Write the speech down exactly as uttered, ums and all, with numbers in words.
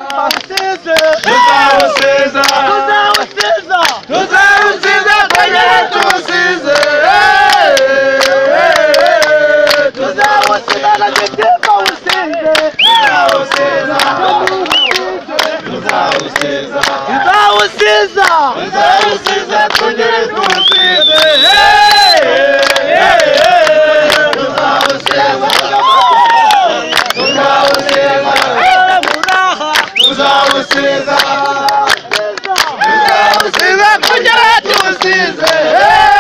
tuwusize tuzawusiza tuzawusiza tuzawusiza twongere tuwusize tuzawusiza na gitimba usize tuzawusiza tuzawusiza tuzawusiza tuzawusiza twongere tuwusize tuzawusiza tuzawusiza twongere tuwusize